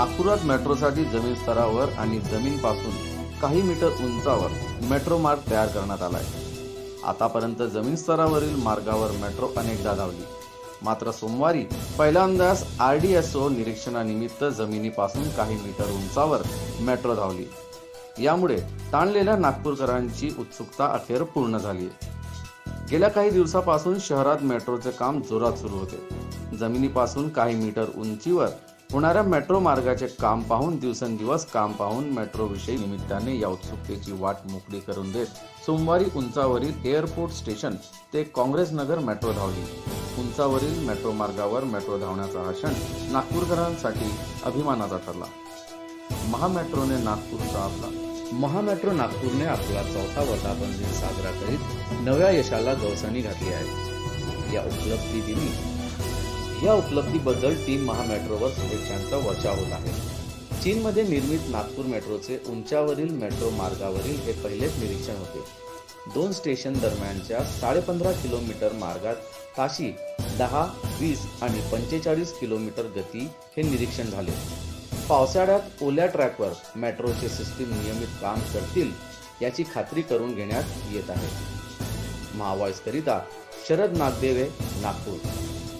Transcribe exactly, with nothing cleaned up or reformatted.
नागपुरात मेट्रोसाठी जमीन स्तरावर आणि जमीनपासून काही मीटर उंचावर मेट्रो मार्ग तयार करण्यात आला आहे। आतापर्यंत जमीन स्तरावरील मार्गावर मेट्रो अनेकदा धावली, मात्र सोमवारी पहिल्यांदाच आरडीएसओ निरीक्षणानिमित्त जमिनीपासून काही मीटर उंचावर मेट्रो धावली। यामुळे ताणलेल्या नागपूरकरांची उत्सुकता अखेर पूर्ण झाली। गेल्या काही दिवसापासून शहरात मेट्रोचे काम जोरात सुरू होते। जमिनीपासून काही मीटर उंचीवर होणाऱ्या मेट्रो मार्गाचे काम पाहून दिवसेंदिवस काम पाहून मेट्रो विषयी निमित्ताने या उत्सुकतेची वाट मोकळी करून देत सोमवारी उंचावरील एअरपोर्ट स्टेशन ते काँग्रेस नगर मेट्रो धावली। उंचावरील मेट्रो मार्गावर मेट्रो धावण्याचा हा क्षण नागपूरकरांसाठी अभिमानाचा ठरला। महामेट्रोने नागपूरचा आपला महामेट्रो नागपूरने आपला चौथा वर्धापन दिन साजरा करीत नव्या यशाला गवसणी घातली आहे। या उपलब्धी दिनी या उपलब्धीबद्दल टीम महामेट्रोवर शुभेच्छांचा वर्षाव होत आहे। चीनमध्ये निर्मित नागपूर मेट्रोचे उंचावरील मेट्रो मार्गावरील हे पहिलेच निरीक्षण होते। दोन स्टेशन दरम्यानच्या साडेपंधरा किलोमीटर मार्गात ताशी दहा, वीस आणि पंचेचाळीस किलोमीटर गती हे निरीक्षण झाले। पावसाळ्यात ओल्या ट्रॅकवर मेट्रोचे सिस्टीम नियमित काम करतील याची खात्री करून घेण्यात येत आहे। महावॉइस करिता शरद नागदेवे, नागपूर।